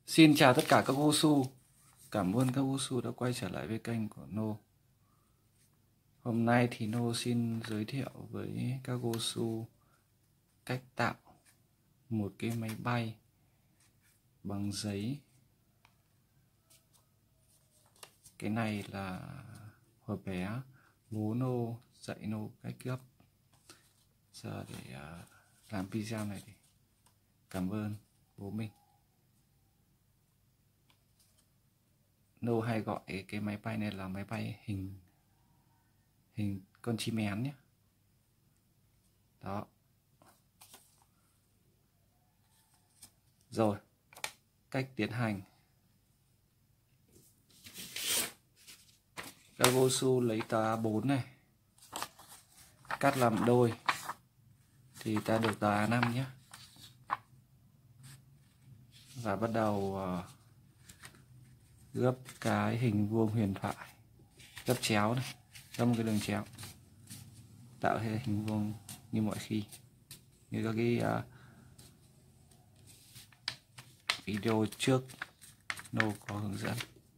Xin chào tất cả các Gosu. Cảm ơn các Gosu đã quay trở lại với kênh của No. Hôm nay thì No xin giới thiệu với các Gosu cách tạo một cái máy bay bằng giấy. Cái này là hồi bé bố No dạy No cách gấp. Giờ để làm video này thì cảm ơn bố mình. No hay gọi cái máy bay này là máy bay hình con chim én nhé. Đó. Rồi, cách tiến hành. Các Gosu lấy tờ A4 này, cắt làm đôi thì ta được tờ A5 nhé. Và bắt đầu gấp cái hình vuông huyền thoại, gấp chéo này, gấp một cái đường chéo, tạo thành hình vuông như mọi khi, như các cái video trước No có hướng dẫn.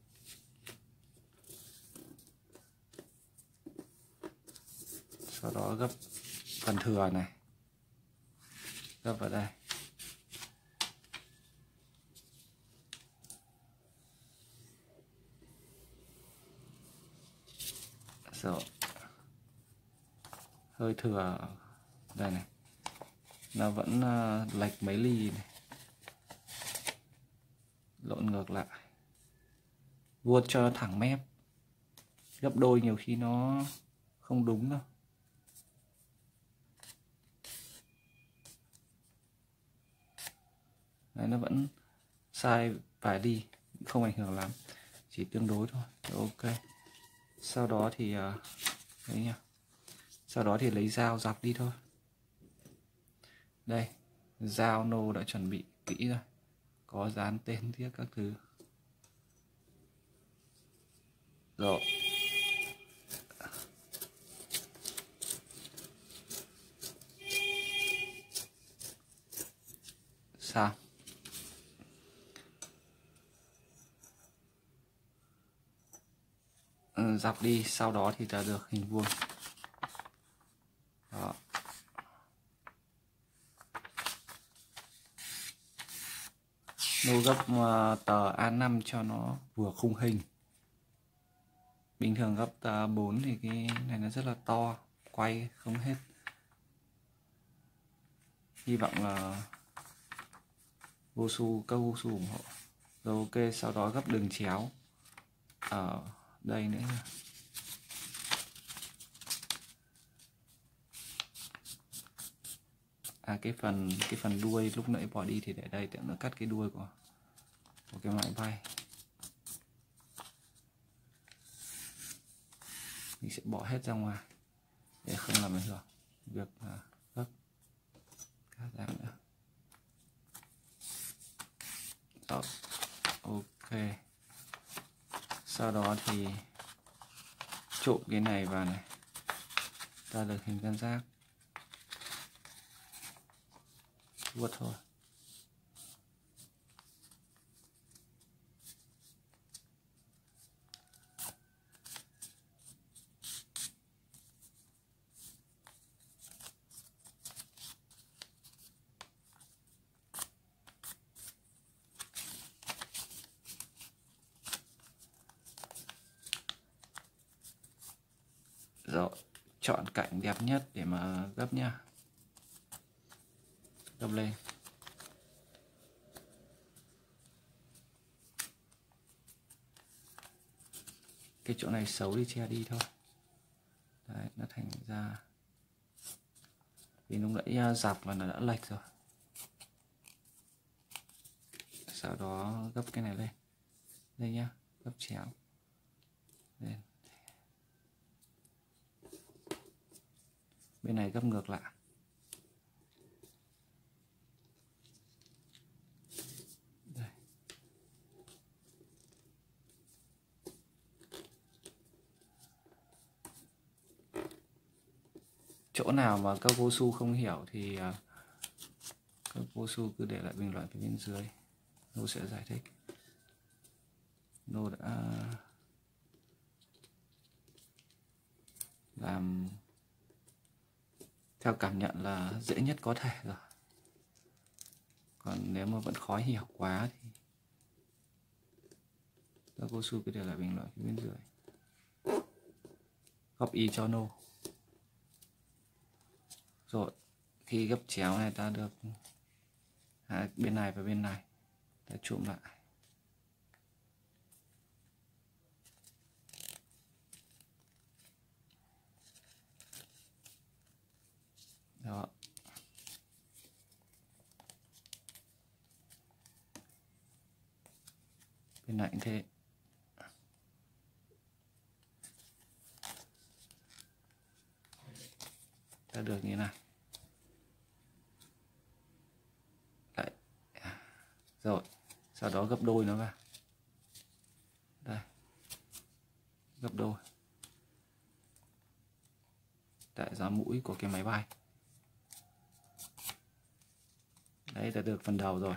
Sau đó gấp phần thừa này, gấp vào đây. Rồi, hơi thừa đây này, nó vẫn lệch mấy ly này, lộn ngược lại, vuốt cho thẳng mép. Gấp đôi nhiều khi nó không đúng đâu. Đấy, nó vẫn sai vài ly, không ảnh hưởng lắm, chỉ tương đối thôi. Ok. Sau đó thì đấy nhá. Sau đó thì lấy dao dọc đi thôi. Đây, dao No đã chuẩn bị kỹ rồi, có dán tên viết các thứ. Rồi. Sao? Dọc đi, sau đó thì ta được hình vuông. Đó. No gấp tờ A5 cho nó vừa khung hình. Bình thường gấp tờ A4 thì cái này nó rất là to, quay không hết. Hy vọng là các Gosu ủng hộ. Rồi ok, sau đó gấp đường chéo ở đây nữa. Cái phần đuôi lúc nãy bỏ đi thì để đây, tiện nữa cắt cái đuôi của cái máy bay. Mình sẽ bỏ hết ra ngoài để không làm ảnh hưởng việc gấp các dạng nữa. Đó. Ok. Sau đó thì trộn cái này vào này, ta được hình tam giác. Vuốt thôi. Rồi, chọn cạnh đẹp nhất để mà gấp nha. Gấp lên. Cái chỗ này xấu đi che đi thôi. Đấy, nó thành ra vì lúc nãy dọc là nó đã lệch rồi. Sau đó gấp cái này lên. Đây nhá, gấp chéo lên. Bên này gấp ngược lại. Đây. Chỗ nào mà các Gosu không hiểu thì các Gosu cứ để lại bình luận phía bên dưới, tôi sẽ giải thích. No đã làm theo cảm nhận là dễ nhất có thể rồi. Còn nếu mà vẫn khó hiểu quá thì các Gosu cứ để lại bình luận phía bên dưới. Góp ý cho No. Rồi, khi gấp chéo này ta được bên này và bên này ta trụm lại. Đó. Bên này cũng thế. Ta được như này. Đấy. Rồi, sau đó gấp đôi nó vào. Đây. Gấp đôi. Tại giá mũi của cái máy bay. Đấy, ta được phần đầu rồi.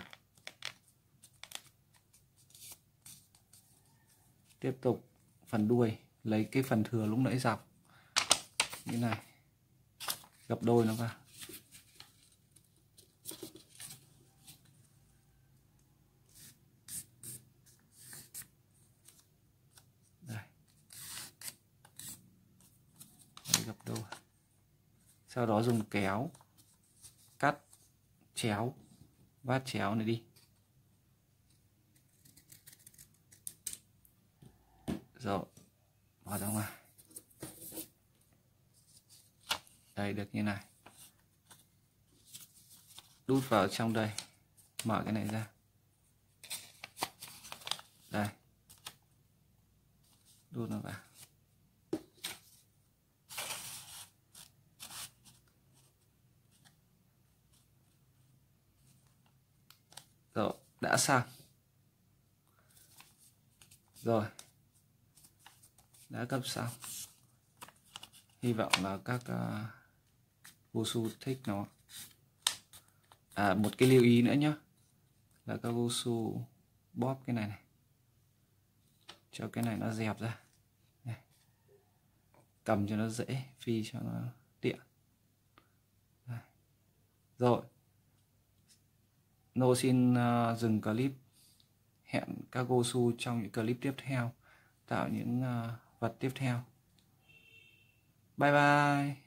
Tiếp tục phần đuôi, lấy cái phần thừa lúc nãy dọc như này, gấp đôi nó vào. Đây. Đấy, gấp đôi. Sau đó dùng kéo cắt chéo, vát chéo này đi. Rồi, bỏ ra ngoài. Đây, được như này. Đút vào trong đây. Mở cái này ra. Đây. Đút nó vào. Rồi, đã xong. Rồi. Đã cấp xong. Hy vọng là các Gosu thích nó. Một cái lưu ý nữa nhé, là các Gosu bóp cái này này cho cái này nó dẹp ra này. Cầm cho nó dễ, phi cho nó tiện. Đây. Rồi, No xin dừng clip. Hẹn các Gosu trong những clip tiếp theo, tạo những vật tiếp theo. Bye bye.